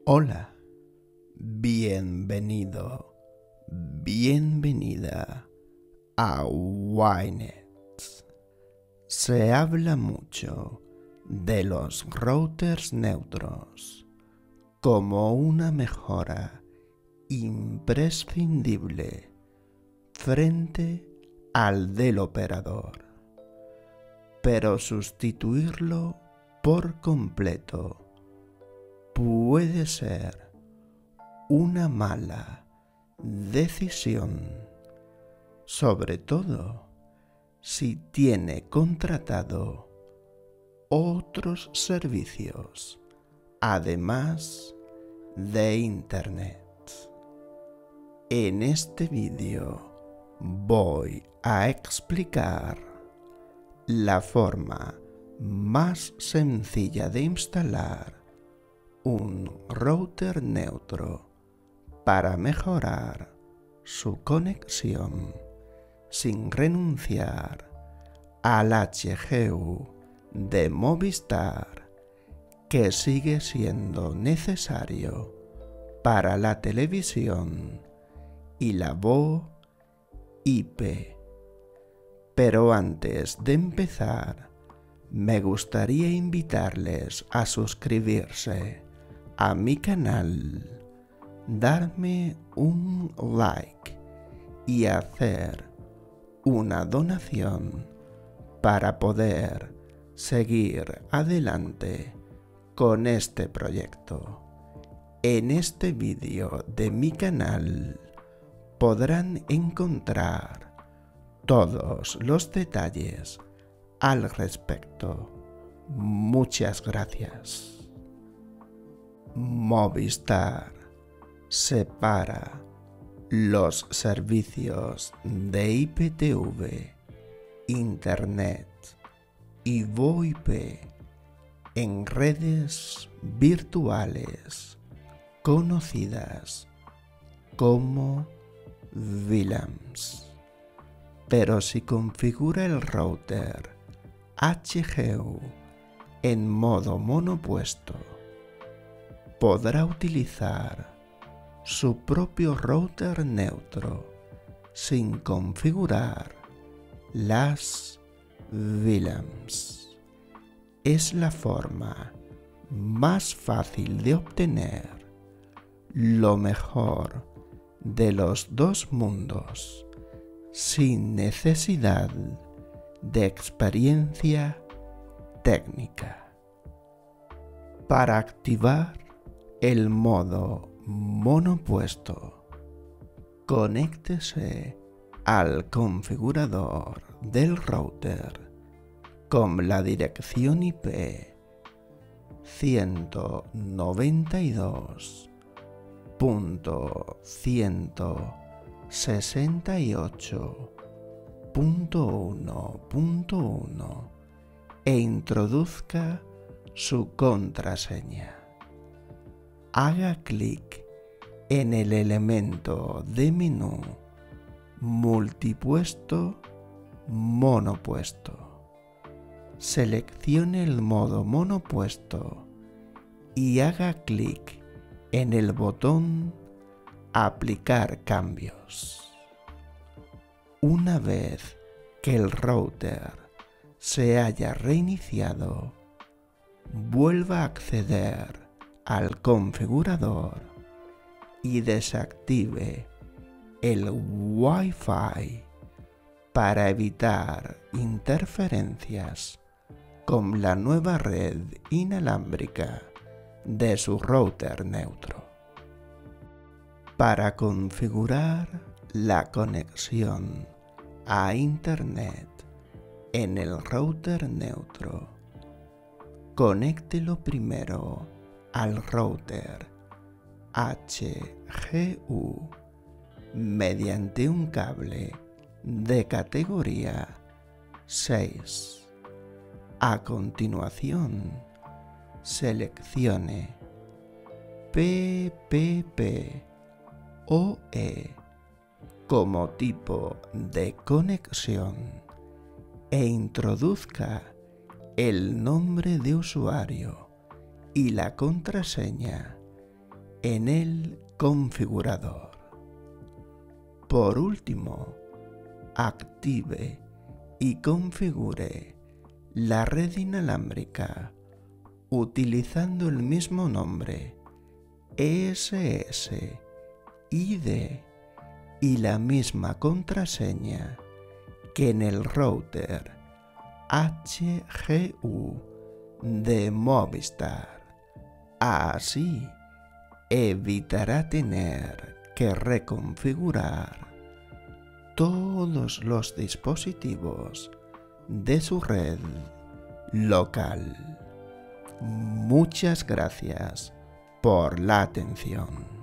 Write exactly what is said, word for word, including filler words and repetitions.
Hola, bienvenido, bienvenida a Ynet. Se habla mucho de los routers neutros como una mejora imprescindible frente al del operador, pero sustituirlo por completo puede ser una mala decisión, sobre todo si tiene contratado otros servicios además de Internet. En este vídeo voy a explicar la forma más sencilla de instalar un router neutro para mejorar su conexión sin renunciar al H G U de Movistar, que sigue siendo necesario para la televisión y la voz I P. Pero antes de empezar, me gustaría invitarles a suscribirse a mi canal, darme un like y hacer una donación para poder seguir adelante con este proyecto. En este vídeo de mi canal podrán encontrar todos los detalles al respecto. Muchas gracias. Movistar separa los servicios de I P T V, Internet y V O I P en redes virtuales conocidas como V LANs. Pero si configura el router H G U en modo monopuesto, podrá utilizar su propio router neutro sin configurar las V LANs. Es la forma más fácil de obtener lo mejor de los dos mundos sin necesidad de experiencia técnica. Para activar el modo monopuesto, conéctese al configurador del router con la dirección I P ciento noventa y dos punto ciento sesenta y ocho punto uno punto uno e introduzca su contraseña. Haga clic en el elemento de menú multipuesto monopuesto. Seleccione el modo monopuesto y haga clic en el botón Aplicar cambios. Una vez que el router se haya reiniciado, vuelva a acceder al configurador y desactive el Wi-Fi para evitar interferencias con la nueva red inalámbrica de su router neutro. Para configurar la conexión a Internet en el router neutro, conéctelo primero al router H G U mediante un cable de categoría seis. A continuación, seleccione P P P o E como tipo de conexión e introduzca el nombre de usuario y la contraseña en el configurador. Por último, active y configure la red inalámbrica utilizando el mismo nombre, E S S, I D y la misma contraseña que en el router H G U de Movistar. Así evitará tener que reconfigurar todos los dispositivos de su red local. Muchas gracias por la atención.